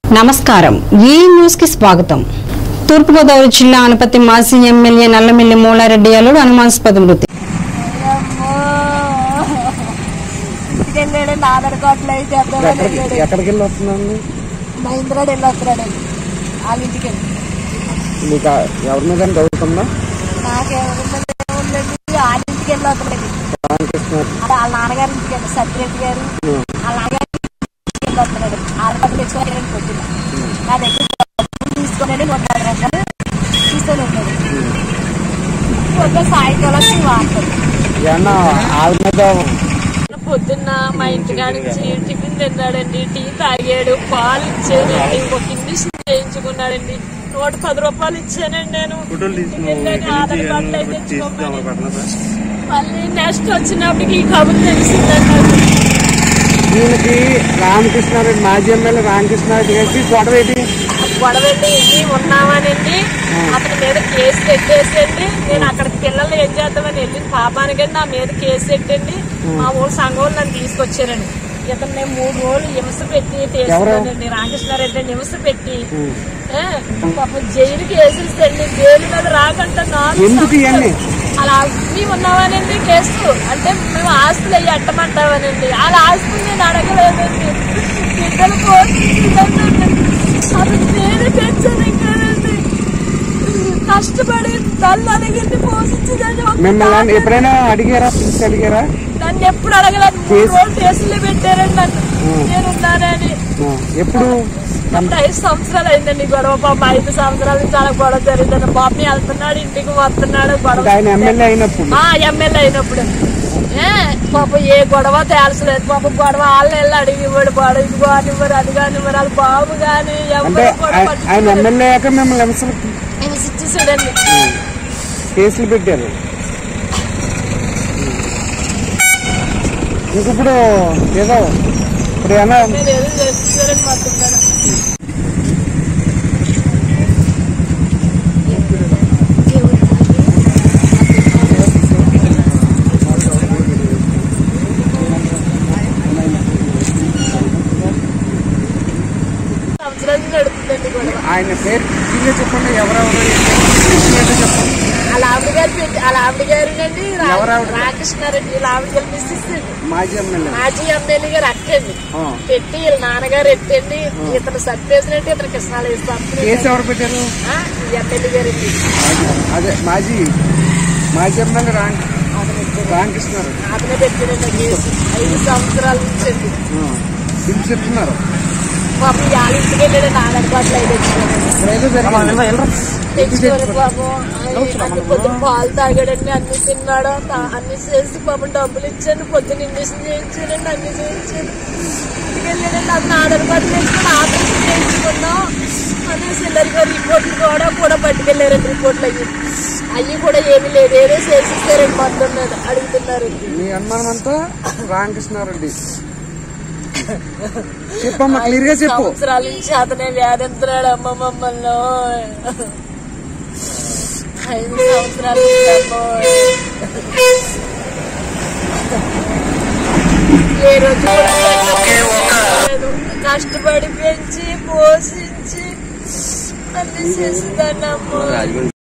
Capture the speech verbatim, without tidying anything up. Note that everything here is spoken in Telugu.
నమస్కారం ఈ న్యూస్ కి స్వాగతం. తూర్పుగోదావరి జిల్లా అనపతి మాజీ ఎమ్మెల్యే నల్లమిల్లి మూలారెడ్డి అల్లుడు అనుమానాస్పద మృతి. వాళ్ళ నాన్నగారి ఇంటికి సత్యరెడ్డి గారు వాళ్ళ నాన్నగారు వస్తున్నాడు ఆడపడి తెచ్చుకోవడానికి కొట్టిన నా దగ్గర తీసుకొని నూట యాభై రూపాయలు తీసుకొని ఉన్నాడు. పొద్దున్న సాయంకాలం వాడుతుంది. పొద్దున్న మా ఇంటికాడ నుంచి టిఫిన్ తిన్నాడండి, టీ తాగాడు, పాలు ఇచ్చానండి, ఒక ఇంజక్షన్ చేయించుకున్నాడండి, నూట పది రూపాయలు ఇచ్చానండి. నేను ఆధార్ కార్డులు అయితే తెచ్చుకోమని మళ్ళీ నెక్స్ట్ వచ్చినప్పటికి ఈ కబుర్ తెలిసిందండి. దీనికి రామకృష్ణారెడ్డి మాజీ ఎమ్మెల్యే రామకృష్ణారెడ్డి గారికి గొడవ ఏంటి గొడవెళ్ళి ఇన్ని ఉన్నామనండి అతని మీద కేసు పెట్టేసండి. నేను అక్కడ పిల్లలు ఏం చేద్దామని వెళ్ళిన పాపానికండి నా మీద కేసు పెట్టండి. మా ఊరు సంఘం నన్ను తీసుకొచ్చారండి. ఇతను నేను మూడు రోజులు హింస పెట్టి తీసుకున్నానండి. రామకృష్ణారెడ్డి హింస పెట్టి పాపం జైలుకి వేసేసండి. జైలు మీద రాకంటే నాలుగు అలా అన్ని ఉన్నామనండి కేసు. అంటే మేము ఆస్తులు అయ్యి అట్టమంటామనండి. అలా ఆస్తులు నేను అడగలేదండి. బిడ్డలు పోషించిందండి. అది నేను పెంచాను కదండి. కష్టపడి తల్లి అడిగింది పోషించిందని. ఎప్పుడైనా అడిగారా అడిగారా నన్ను ఎప్పుడు అడగలేదు. మూడు రోజులు కేసులు పెట్టారండి నన్ను నేనున్నానని. ఎప్పుడు ఐదు సంవత్సరాలు అయిందండి గొడవ. పాప ఐదు సంవత్సరాల నుంచి చాలా గొడవ జరిగిందండి. బాబు వెళ్తున్నాడు, ఇంటికి వస్తున్నాడు. గొడవ ఎమ్మెల్యే అయినప్పుడు ఎమ్మెల్యే అయినప్పుడు ఏ పాప ఏ గొడవ తేల్చలేదు. పాప గొడవ వాళ్ళు వెళ్ళి అడిగి ఇవ్వడు. గొడవ ఇది కానివ్వరు, అది కానివ్వరు. వాళ్ళ బాబు గాని హింసించేసాడండి. కేసులు పెట్టారు. ఇంక ఇప్పుడు ఏదో ఇప్పుడు ఏమన్నా ఏదో చేస్తున్నారని మొత్తం నడుపుతుందండి గొడవ. ఆయన పేరు చెప్పండి. ఎవరెవరు చెప్పండి. వాళ్ళ ఆవిడ గారు పెట్టి వాళ్ళ ఆవిడ గారు అండి రామకృష్ణారెడ్డి. వాళ్ళ ఆవిడ గారు మిస్సెస్ మాజీ ఎమ్మెల్యే మాజీ ఎమ్మెల్యే గారు అక్కండి పెట్టి వీళ్ళ నాన్నగారు ఎట్టండి. ఇతను సత్యేసినట్టు ఇతను కృష్ణాలు వేస్తాను. కేసు ఎవరు పెట్టారు? ఎమ్మెల్యే గారు అదే మాజీ మాజీ ఎమ్మెల్యే రామకృష్ణారెడ్డి అతనే పెట్టారండి కేసు. ఐదు సంవత్సరాల నుంచి అండి చెప్తున్నారు. పాపం వాళ్ళ ఇంటికి వెళ్ళాడు. ఆధార్ కార్డులు అయితే తెచ్చుకోవాలి. పాపం అన్ని పొద్దున పాలు తాగాడండి, అన్ని తిన్నాడు, అన్ని చేసి పాపం డబ్బులు ఇచ్చాను. పొద్దున్న ఇంజక్షన్ చేయించాడండి, అన్ని చేయించాడు. ఇంటికి వెళ్ళాడండి. అతను ఆధార్ కార్డు తెచ్చుకుని ఆపరేషన్ చేయించుకున్నాం అని సిల్లర్ గారు రిపోర్ట్లు కూడా కూడా పట్టుకెళ్ళారండి. రిపోర్ట్లు అయ్యి అవి కూడా ఏమీ లేదు, ఏదో చేసిస్తారండి. మొత్తం మీద అడుగుతున్నారు. మీ అనుమానం అంతా రామకృష్ణారెడ్డి చెప్పమ్మా, క్లియర్ గా చెప్పు. సంవత్సరాల నుంచి అతనే వేధిస్తున్నాడు అమ్మ మమ్మల్ని. ఐదు సంవత్సరాల ఏ రోజు కష్టపడి పెంచి పోషించి అన్ని చేసిందండి అమ్మ.